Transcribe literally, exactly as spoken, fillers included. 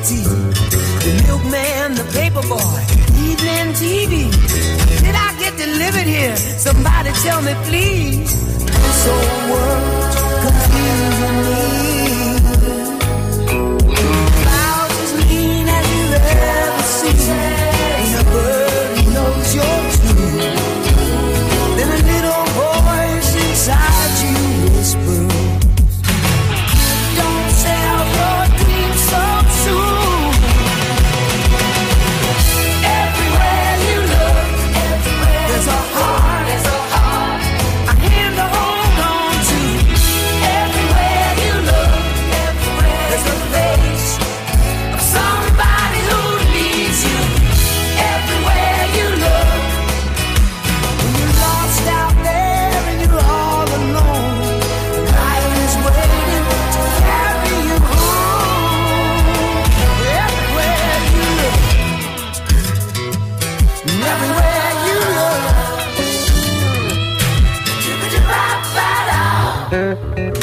tea. The milkman, the paper boy, evening T V. Did I get delivered here? Somebody tell me please. This old world's confusing me. Clouds as lean as you've ever seen. Ain't a bird who knows you're true. Then a little voice inside you whispers, don't sell your dreams so soon. Everywhere you look, everywhere there's a heart, there's a heart, a hand to hold on to. Everywhere you look, everywhere there's a face of somebody who needs you. Everywhere you look, when you're lost out there and you're all alone, life is waiting to carry you home. Everywhere you look, everywhere you look,